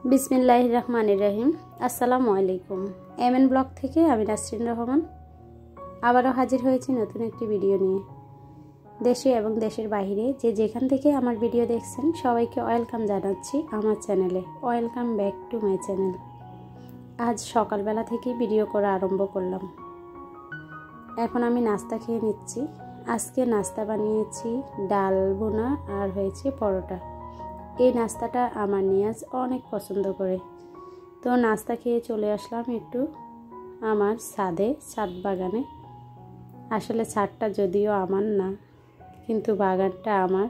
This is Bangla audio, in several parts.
বিসমিল্লাহির রহমানির রহিম। আসসালামু আলাইকুম। এমএন ব্লগ থেকে আমি নাসরিন রহমান আবারও হাজির হয়েছি নতুন একটি ভিডিও নিয়ে। দেশে এবং দেশের বাইরে যে যেখান থেকে আমার ভিডিও দেখছেন সবাইকে ওয়েলকাম জানাচ্ছি আমার চ্যানেলে। Welcome back to my channel. আজ সকালবেলা থেকেই ভিডিও করা আরম্ভ করলাম। এখন আমি নাস্তা খেয়ে নিচ্ছি। আজকে নাস্তা বানিয়েছি ডাল ভুনা আর হয়েছে পরোটা। এই নাস্তাটা আমার নিয়াজ অনেক পছন্দ করে, তো নাস্তা খেয়ে চলে আসলাম একটু আমার ছাদ বাগানে। আসলে ছাদটা যদিও আমার না, কিন্তু বাগানটা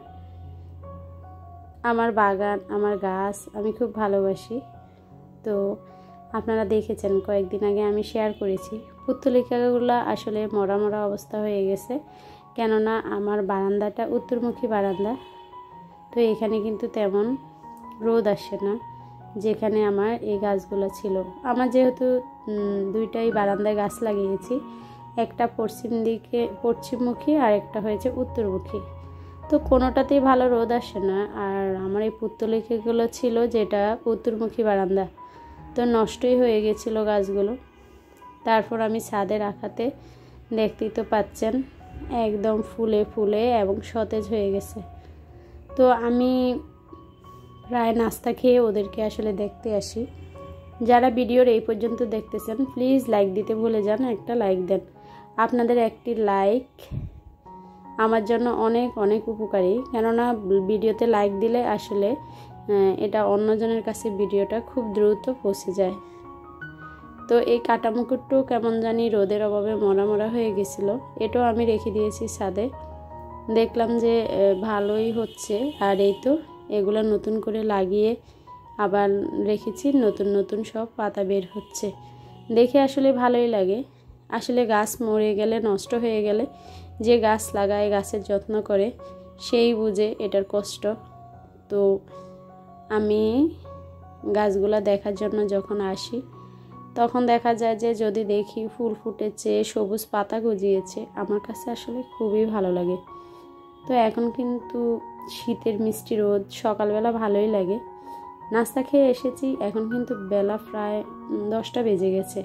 আমার বাগান, আমার গাছ আমি খুব ভালোবাসি। তো আপনারা দেখেছেন কয়েকদিন আগে আমি শেয়ার করেছি পুত্তলিকাগুলো আসলে মরা মরা অবস্থা হয়ে গেছে, কেননা আমার বারান্দাটা উত্তরমুখী বারান্দা। তো এখানে কিন্তু তেমন রোদ আসে না, যেখানে আমার এই গাছগুলো ছিল। আমার যেহেতু দুইটাই বারান্দায় গাছ লাগিয়েছি, একটা পশ্চিমমুখী আর একটা হয়েছে উত্তরমুখী, তো কোনোটাতেই ভালো রোদ আসে না। আর আমার এই পুত্তলিকাগুলো ছিল যেটা উত্তরমুখী বারান্দা, তো নষ্টই হয়ে গেছিলো গাছগুলো। তারপর আমি ছাদে রাখাতে দেখতেই তো পাচ্ছেন একদম ফুলে ফুলে এবং সতেজ হয়ে গেছে। তো আমি প্রায় নাস্তা খেয়ে ওদেরকে আসলে দেখতে আসি। যারা ভিডিওর এই পর্যন্ত দেখতেছেন প্লিজ লাইক দিতে ভুলে যান, একটা লাইক দেন। আপনাদের একটি লাইক আমার জন্য অনেক অনেক উপকারী, কেননা ভিডিওতে লাইক দিলে আসলে এটা অন্যজনের কাছে ভিডিওটা খুব দ্রুত পৌঁছে যায়। তো এই কাটা মুকুটটাও কেমন জানি রোদের অভাবে মরা মরা হয়ে গেছিলো, এটাও আমি রেখে দিয়েছি ছাদে। দেখলাম যে ভালোই হচ্ছে, আর এই তো এগুলো নতুন করে লাগিয়ে আবার রেখেছি, নতুন নতুন সব পাতা বের হচ্ছে, দেখে আসলে ভালোই লাগে। আসলে গাছ মরে গেলে, নষ্ট হয়ে গেলে যে গাছ লাগায়, গাছের যত্ন করে, সেই বুঝে এটার কষ্ট। তো আমি গাছগুলো দেখার জন্য যখন আসি তখন দেখা যায় যে যদি দেখি ফুল ফুটেছে, সবুজ পাতা গজিয়েছে, আমার কাছে আসলে খুবই ভালো লাগে। তো এখন কিন্তু শীতের মিষ্টি রোদ, সকালবেলা ভালোই লাগে। নাস্তা খেয়ে এসেছি, এখন কিন্তু বেলা প্রায় 10টা বেজে গেছে।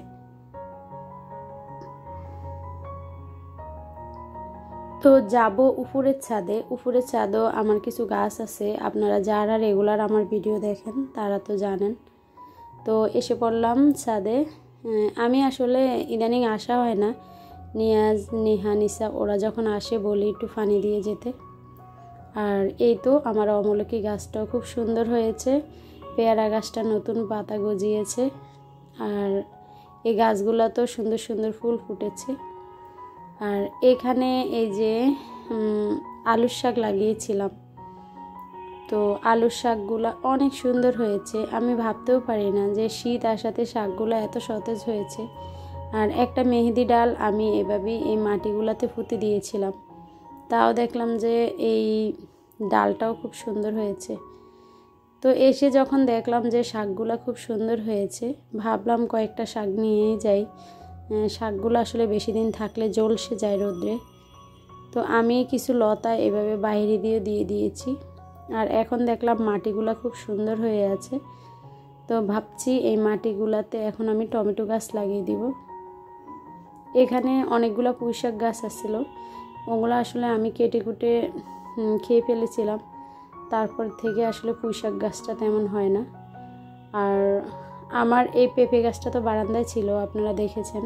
তো যাব উপরের ছাদে। উপরের ছাদেও আমার কিছু গাছ আছে, আপনারা যারা রেগুলার আমার ভিডিও দেখেন তারা তো জানেন। তো এসে পড়লাম ছাদে। আমি আসলে ইদানিং আসা হয় না, নিয়াজ, নেহা, নিসা ওরা যখন আসে বলি একটু পানি দিয়ে যেতে। আর এই তো আমার অমলকি গাছটাও খুব সুন্দর হয়েছে, পেয়ারা গাছটা নতুন পাতা গজিয়েছে, আর এই গাছগুলো তো সুন্দর সুন্দর ফুল ফুটেছে। আর এখানে এই যে আলুর শাক লাগিয়েছিলাম, তো আলুর শাকগুলো অনেক সুন্দর হয়েছে। আমি ভাবতেও পারি না যে শীত আসাতে শাকগুলো এত সতেজ হয়েছে। আর একটা মেহেদি ডাল আমি এভাবেই এই মাটিগুলোতে পুঁতে দিয়েছিলাম, তাও দেখলাম যে এই ডালটাও খুব সুন্দর হয়েছে। তো এসে যখন দেখলাম যে শাকগুলো খুব সুন্দর হয়েছে, ভাবলাম কয়েকটা শাক নিয়েই যাই। শাকগুলো আসলে বেশি দিন থাকলে ঝলসে যায় রোদ্রে। তো আমি কিছু লতা এভাবে বাইরে দিয়ে দিয়েছি। আর এখন দেখলাম মাটিগুলো খুব সুন্দর হয়ে আছে, তো ভাবছি এই মাটিগুলাতে এখন আমি টমেটো গাছ লাগিয়ে দিব। এখানে অনেকগুলো পুঁইশাক গাছ আসছিল, ওগুলো আসলে আমি কেটে কুটে খেয়ে ফেলেছিলাম। তারপর থেকে আসলে পুঁইশাক গাছটা তেমন হয় না। আর আমার এই পেঁপে গাছটা তো বারান্দায় ছিল, আপনারা দেখেছেন।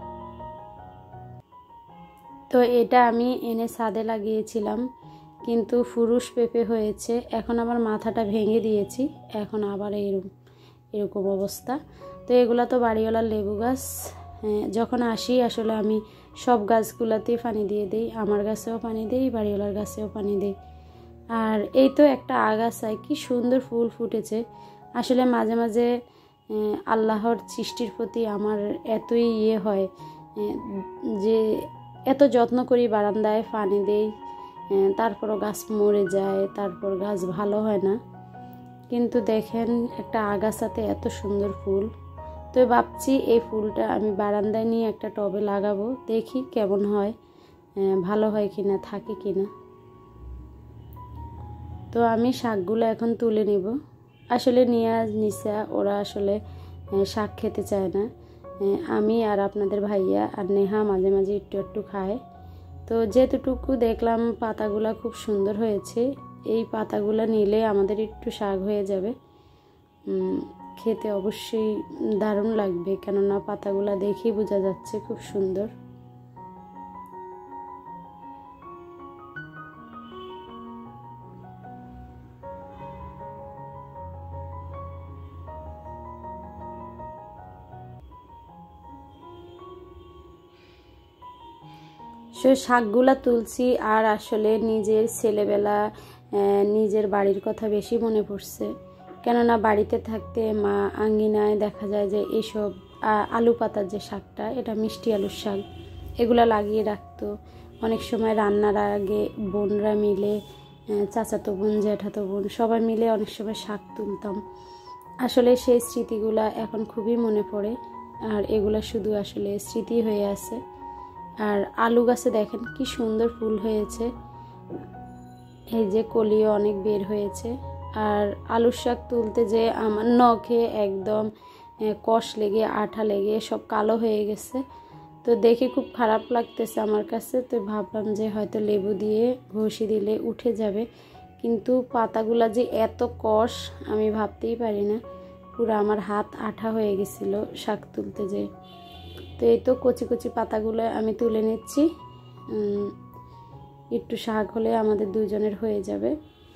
তো এটা আমি এনে ছাদে লাগিয়েছিলাম, কিন্তু ফুরুষ পেঁপে হয়েছে। এখন আমার মাথাটা ভেঙে দিয়েছি, এখন আবার এরকম অবস্থা। তো এগুলো তো বাড়িওয়ালার লেবু গাছ। যখন আসি আসলে আমি সব গাছগুলোতেই পানি দিয়ে দিই, আমার গাছেও পানি দিই, বাড়িওয়ালার গাছেও পানি দিই। আর এই তো একটা আগাছায় কি সুন্দর ফুল ফুটেছে। আসলে মাঝে মাঝে আল্লাহর সৃষ্টির প্রতি আমার এতই হয় যে এত যত্ন করি, বারান্দায় পানি দেই, তারপরও গাছ মরে যায়, তারপর গাছ ভালো হয় না। কিন্তু দেখেন একটা আগাছাতে এত সুন্দর ফুল। তো ভাবছি এই ফুলটা আমি বারান্দায় নিয়ে একটা টবে লাগাবো, দেখি কেমন হয়, ভালো হয় কিনা, থাকে কিনা। তো আমি শাকগুলো এখন তুলে নিব। আসলে নিয়াজ নিসা ওরা আসলে শাক খেতে চায় না। আমি আর আপনাদের ভাইয়া আর নেহা মাঝে মাঝে একটু একটু খায়। তো যেতটুকু দেখলাম পাতাগুলা খুব সুন্দর হয়েছে, এই পাতাগুলা নিলে আমাদের একটু শাক হয়ে যাবে। খেতে অবশ্যই দারুণ লাগবে, কেননা পাতাগুলা দেখেই বোঝা যাচ্ছে খুব সুন্দর। সে শাকগুলা তুলছি আর আসলে নিজের ছেলেবেলা নিজের বাড়ির কথা বেশি মনে পড়ছে, কেননা বাড়িতে থাকতে মা আঙ্গিনায় দেখা যায় যে এইসব আলু পাতার যে শাকটা, এটা মিষ্টি আলুর শাক, এগুলা লাগিয়ে রাখতো। অনেক সময় রান্নার আগে বোনরা মিলে, চাচাতো বোন জ্যাঠাতো বোন সবাই মিলে অনেক সময় শাক তুলতাম। আসলে সেই স্মৃতিগুলা এখন খুবই মনে পড়ে, আর এগুলা শুধু আসলে স্মৃতি হয়ে আছে। আর আলু গাছে দেখেন কি সুন্দর ফুল হয়েছে, এই যে কলিও অনেক বের হয়েছে। আর আলুর শাক তুলতে যে আমার নখে একদম কষ লেগে আঠা লেগে সব কালো হয়ে গেছে, তো দেখে খুব খারাপ লাগতেছে আমার কাছে। তো ভাবলাম যে হয়তো লেবু দিয়ে ঘষে দিলে উঠে যাবে, কিন্তু পাতাগুলা যে এত কষ আমি ভাবতেই পারি না। পুরো আমার হাত আঠা হয়ে গেছিল শাক তুলতে যেয়ে। তো এই তো কচি কচি পাতাগুলো আমি তুলে নিচ্ছি, একটু শাক হলে আমাদের দুজনের হয়ে যাবে।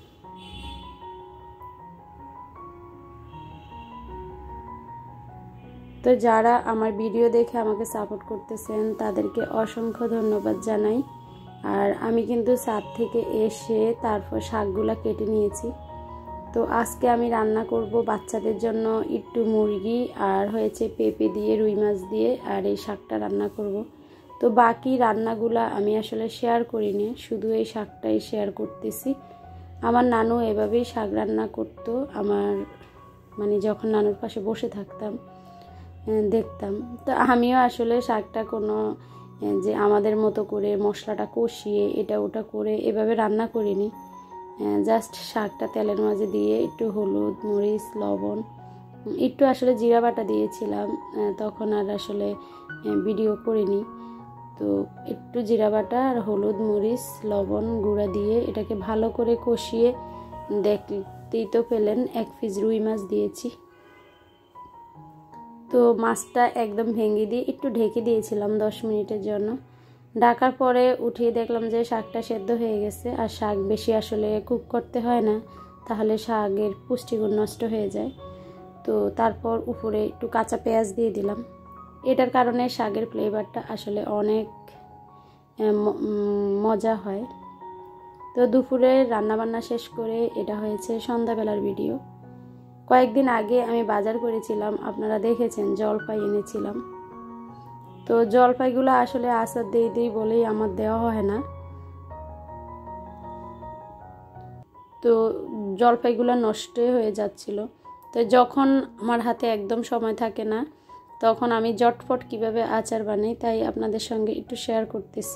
তো যারা আমার ভিডিও দেখে আমাকে সাপোর্ট করতেছেন তাদেরকে অসংখ্য ধন্যবাদ জানাই। আর আমি কিন্তু ছাদ থেকে এসে তারপর শাকগুলা কেটে নিয়েছি। তো আজকে আমি রান্না করব বাচ্চাদের জন্য একটু মুরগি, আর হয়েছে পেঁপে দিয়ে রুই মাছ দিয়ে, আর এই শাকটা রান্না করব। তো বাকি রান্নাগুলা আমি আসলে শেয়ার করিনি, শুধু এই শাকটাই শেয়ার করতেছি। আমার নানু এভাবেই শাক রান্না করতো, আমার মানে যখন নানুর পাশে বসে থাকতাম দেখতাম। তো আমিও আসলে শাকটা কোনো যে আমাদের মতো করে মশলাটা কষিয়ে এটা ওটা করে এভাবে রান্না করিনি। জাস্ট শাকটা তেলের মাঝে দিয়ে একটু হলুদ মরিচ লবণ, একটু আসলে জিরা বাটা দিয়েছিলাম, তখন আর আসলে ভিডিও করিনি। তো একটু জিরা বাটা আর হলুদ মরিচ লবণ গুঁড়া দিয়ে এটাকে ভালো করে কষিয়ে, দেখতেই তো পেলেন 1 পিস রুই মাছ দিয়েছি। তো মাছটা একদম ভেঙে দিয়ে একটু ঢেকে দিয়েছিলাম 10 মিনিটের জন্য। ঢাকার পরে উঠিয়ে দেখলাম যে শাকটা সেদ্ধ হয়ে গেছে। আর শাক বেশি আসলে কুক করতে হয় না, তাহলে শাকের পুষ্টিগুণ নষ্ট হয়ে যায়। তো তারপর উপরে একটু কাঁচা পেঁয়াজ দিয়ে দিলাম, এটার কারণে শাকের ফ্লেভারটা আসলে অনেক মজা হয়। তো দুপুরে রান্নাবান্না শেষ করে এটা হয়েছে সন্ধ্যাবেলার ভিডিও। কয়েকদিন আগে আমি বাজার করেছিলাম, আপনারা দেখেছেন, জলপাই এনেছিলাম। তো জলপাইগুলো আসলে আচার দিয়ে দিই বলেই আমার দেওয়া হয় না। তো জলপাইগুলো নষ্ট হয়ে যাচ্ছিল। তো যখন আমার হাতে একদম সময় থাকে না, তখন আমি জটফট কিভাবে আচার বানাই তাই আপনাদের সঙ্গে একটু শেয়ার করতেছি।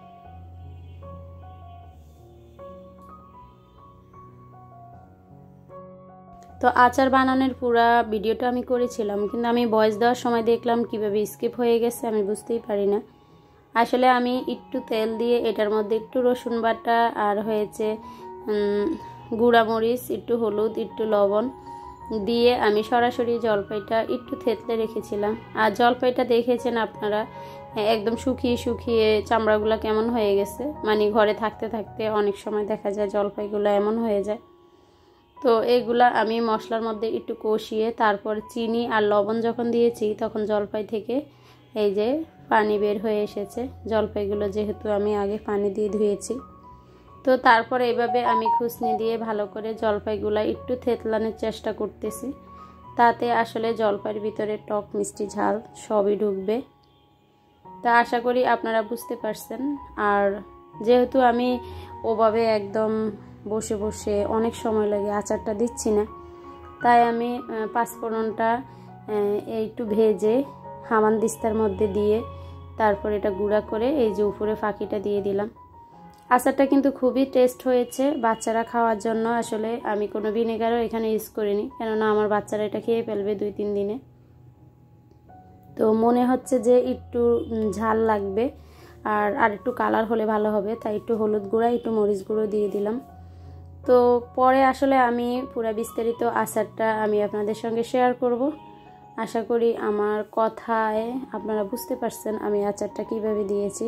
তো আচার বানানোর পুরা ভিডিওটা আমি করেছিলাম, কিন্তু আমি ভয়েস দেওয়ার সময় দেখলাম কিভাবে স্কিপ হয়ে গেছে, আমি বুঝতেই পারি না। আসলে আমি একটু তেল দিয়ে এটার মধ্যে একটু রসুন বাটা আর হয়েছে গুঁড়া মরিচ, একটু হলুদ, একটু লবণ দিয়ে আমি সরাসরি জলপাইটা একটু থেতলে রেখেছিলাম। আর জলপাইটা দেখেছেন আপনারা একদম শুকিয়ে শুকিয়ে চামড়াগুলো কেমন হয়ে গেছে, মানে ঘরে থাকতে থাকতে অনেক সময় দেখা যায় জলপাইগুলো এমন হয়ে যায়। তো এগুলা আমি মশলার মধ্যে একটু কষিয়ে তারপর চিনি আর লবণ যখন দিয়েছি তখন জলপাই থেকে এই যে পানি বের হয়ে এসেছে, জলপাইগুলো যেহেতু আমি আগে পানি দিয়ে ধুয়েছি। তো তারপর এইভাবে আমি খুসনি দিয়ে ভালো করে জলপাইগুলো একটু থেতলানোর চেষ্টা করতেছি, তাতে আসলে জলপাইয়ের ভিতরে টক মিষ্টি ঝাল সবই ঢুকবে। তা আশা করি আপনারা বুঝতে পারছেন। আর যেহেতু আমি ওভাবে একদম বসে বসে অনেক সময় লাগে আচারটা দিচ্ছি না, তাই আমি পাঁচফোড়নটা একটু ভেজে হামানদিস্তার মধ্যে দিয়ে তারপর এটা গুঁড়া করে এই যে উপরে ফাঁকিটা দিয়ে দিলাম। আচারটা কিন্তু খুবই টেস্ট হয়েছে বাচ্চারা খাওয়ার জন্য। আসলে আমি কোনো ভিনেগারও এখানে ইউজ করিনি, কেননা আমার বাচ্চারা এটা খেয়ে ফেলবে 2-3 দিনে। তো মনে হচ্ছে যে একটু ঝাল লাগবে আর একটু কালার হলে ভালো হবে, তাই একটু হলুদ গুঁড়া একটু মরিচ গুঁড়ো দিয়ে দিলাম। তো পরে আসলে আমি পুরো বিস্তারিত আচারটা আমি আপনাদের সঙ্গে শেয়ার করব। আশা করি আমার কথায় আপনারা বুঝতে পারছেন আমি আচারটা কিভাবে দিয়েছি।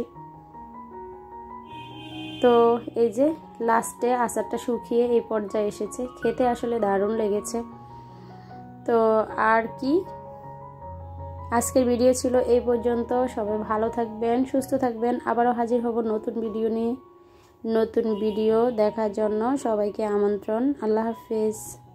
তো এই যে লাস্টে আচারটা শুকিয়ে এই পর্যায়ে এসেছে, খেতে আসলে দারুণ লেগেছে। তো আর কি, আজকের ভিডিও ছিল এই পর্যন্ত। সবাই ভালো থাকবেন, সুস্থ থাকবেন। আবারও হাজির হব নতুন ভিডিও নিয়ে। নতুন ভিডিও দেখার জন্য সবাইকে আমন্ত্রণ। আল্লাহ হাফেজ।